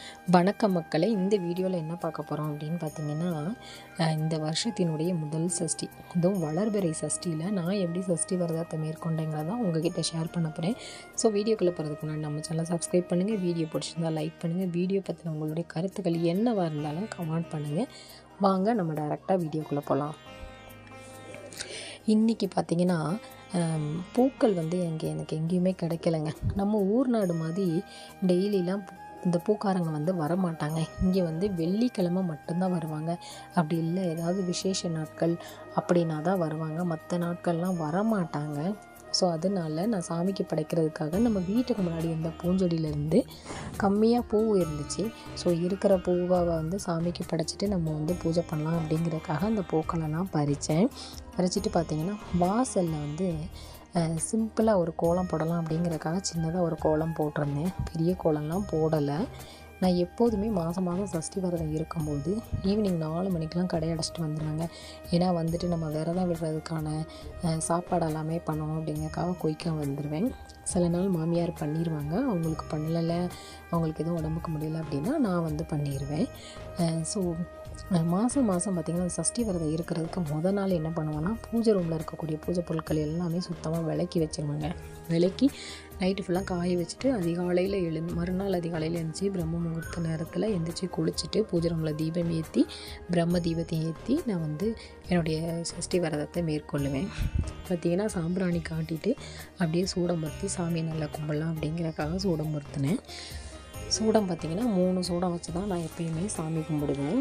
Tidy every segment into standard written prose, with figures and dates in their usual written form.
வணக்கம் மக்களே. இந்த வீடியோவில் என்ன பார்க்க போகிறோம் அப்படின்னு பார்த்தீங்கன்னா, இந்த வருஷத்தினுடைய முதல் சஷ்டி, இதுவும் வளர்பிறை சஷ்டியில் நான் எப்படி சஷ்டி விரதத்தை மேற்கொண்டேங்கிறதான் உங்ககிட்ட ஷேர் பண்ண போகிறேன். ஸோ வீடியோக்குள்ளே போகிறதுக்கு முன்னாடி நம்ம சேனலை சப்ஸ்கிரைப் பண்ணுங்கள், வீடியோ பிடிச்சிருந்தால் லைக் பண்ணுங்கள், வீடியோ பற்றின உங்களுடைய கருத்துக்கள் என்னவாக இருந்தாலும் கமெண்ட் பண்ணுங்கள். வாங்க நம்ம டைரெக்டாக வீடியோக்குள்ளே போகலாம். இன்றைக்கி பார்த்திங்கன்னா பூக்கள் எனக்கு எங்கேயுமே கிடைக்கலைங்க. நம்ம ஊர் நாடு மாதிரி டெய்லிலாம் இந்த பூக்காரங்க வரமாட்டாங்க. இங்கே வெள்ளிக்கிழமை மட்டும்தான் வருவாங்க. அப்படி இல்லை ஏதாவது விசேஷ நாட்கள் அப்படின்னா தான் வருவாங்க. மற்ற நாட்கள்லாம் வரமாட்டாங்க. ஸோ அதனால நான் சாமிக்கு படைக்கிறதுக்காக நம்ம வீட்டுக்கு முன்னாடி இருந்த பூஞ்செடியிலேருந்து கம்மியாக பூ இருந்துச்சு. ஸோ இருக்கிற பூவை சாமிக்கு படைச்சிட்டு நம்ம பூஜை பண்ணலாம் அப்படிங்கிறதுக்காக அந்த பூக்களெல்லாம் பறிச்சுட்டு பார்த்திங்கன்னா வாசலில் சிம்பிளாக ஒரு கோலம் போடலாம் அப்படிங்கிறதுக்காக சின்னதாக ஒரு கோலம் போட்டிருந்தேன். பெரிய கோலம்லாம் போடலை. நான் எப்போதுமே மாதம் சஷ்டி விரதம் இருக்கும்போது ஈவினிங் 4 மணிக்கெலாம் கடை அடைச்சிட்டு வந்துடுவாங்க. ஏன்னா நம்ம விரதம் விடுறதுக்கான சாப்பாடு எல்லாமே பண்ணணும் அப்படிங்கிறதுக்காக குயிக்காக வந்துடுவேன். சில நாள் மாமியார் பண்ணிடுவாங்க. அவங்களுக்கு பண்ணலை, அவங்களுக்கு எதுவும் உடம்புக்கு முடியலை அப்படின்னா நான் பண்ணிடுவேன். ஸோ மாதம் பார்த்திங்கன்னா சஷ்டி விரதம் இருக்கிறதுக்கு முதல் நாள் என்ன பண்ணுவோன்னா, பூஜை ரூமில் இருக்கக்கூடிய பூஜை பொருட்கள் எல்லாமே சுத்தமாக விளக்கி வச்சுருவாங்க. விளக்கி நைட்டு ஃபுல்லாக காய வச்சுட்டு மறுநாள் அதிகாலையில் எழுந்திரிச்சி பிரம்ம முகூர்த்த நேரத்தில் எழுந்திரிச்சி குளிச்சுட்டு பூஜை ரூமில் தீபம் ஏற்றி பிரம்ம தீபத்தை ஏற்றி நான் என்னுடைய சஷ்டி விரதத்தை மேற்கொள்ளுவேன். பார்த்திங்கன்னா சாம்பிராணி காட்டிட்டு அப்படியே சூடம் பற்றி சாமியை நல்லா கும்பிடலாம் அப்படிங்கிறக்காக சூடம் பொருத்தினேன். சூடம் பார்த்திங்கன்னா 3 சூடம் வச்சு தான் நான் எப்பயுமே சாமி கும்பிடுவேன்.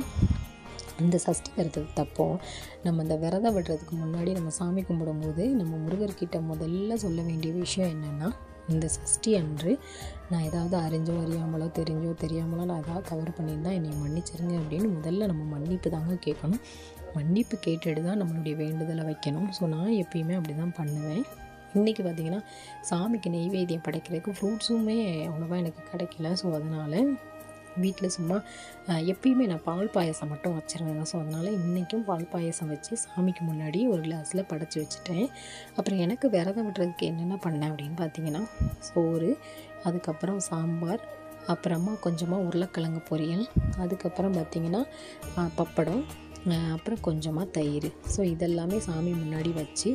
இந்த சஷ்டி விரதத்தப்போ நம்ம இந்த விரதம் விடுறதுக்கு முன்னாடி நம்ம சாமி கும்பிடும்போது நம்ம முருகர்கிட்ட முதல்ல சொல்ல வேண்டிய விஷயம் என்னென்னா, இந்த சஷ்டி அன்று நான் ஏதாவது அறிஞ்சோ அறியாமலோ தெரிஞ்சோ தெரியாமலோ நான் ஏதாவது தவறு பண்ணியிருந்தால் என்னை மன்னிச்சிருங்க அப்படின்னு முதல்ல நம்ம மன்னிப்பு தாங்க கேட்கணும். மன்னிப்பு கேட்டுட்டு தான் நம்மளுடைய வேண்டுதலை வைக்கணும். ஸோ நான் எப்பயுமே அப்படி தான் பண்ணுவேன். இன்றைக்கி பார்த்திங்கன்னா சாமிக்கு நெய்வேத்தியம் படைக்கிறதுக்கு ஃப்ரூட்ஸுமே அவ்வளோவா எனக்கு கிடைக்கல. ஸோ அதனால் வீட்டில் சும்மா எப்பயுமே நான் பால் பாயசம் மட்டும் வச்சுருவேங்க. ஸோ அதனால் இன்றைக்கும் பால் பாயசம் வச்சு சாமிக்கு முன்னாடி ஒரு கிளாஸில் படைச்சி வச்சுட்டேன். அப்புறம் எனக்கு விரதம் விடுறதுக்கு என்னென்ன பண்ணேன் அப்படின்னு பார்த்திங்கன்னா, சோறு, அதுக்கப்புறம் சாம்பார், அப்புறமா கொஞ்சமாக உருளைக்கிழங்கு பொரியல், அதுக்கப்புறம் பார்த்திங்கன்னா பப்படம், அப்புறம் கொஞ்சமாக தயிர். ஸோ இதெல்லாமே சாமி முன்னாடி வச்சு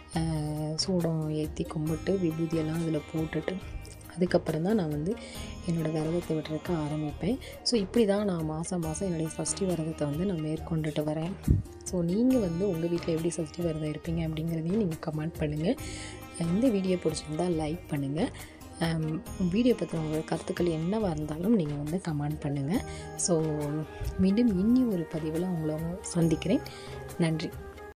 சூடம் ஏற்றி கும்பிட்டு விபூதியெல்லாம் அதில் போட்டுட்டு அதுக்கப்புறம் தான் நான் என்னோடய விரதத்தை விடுறதுக்கு ஆரம்பிப்பேன். ஸோ இப்படி தான் நான் மாதம் என்னுடைய சஷ்டி விரதத்தை நான் மேற்கொண்டுட்டு வரேன். ஸோ நீங்கள் உங்கள் வீட்டில் எப்படி சஷ்டி விரதம் இருப்பீங்க அப்படிங்கிறதையும் நீங்கள் கமெண்ட் பண்ணுங்கள். இந்த வீடியோ பிடிச்சிருந்தால் லைக் பண்ணுங்கள். வீடியோ பற்றி உங்கள் கருத்துக்கள் என்னவாக இருந்தாலும் நீங்கள் கமெண்ட் பண்ணுங்கள். ஸோ மீண்டும் இன்னி ஒரு பதிவில் உங்களை சந்திக்கிறேன். நன்றி.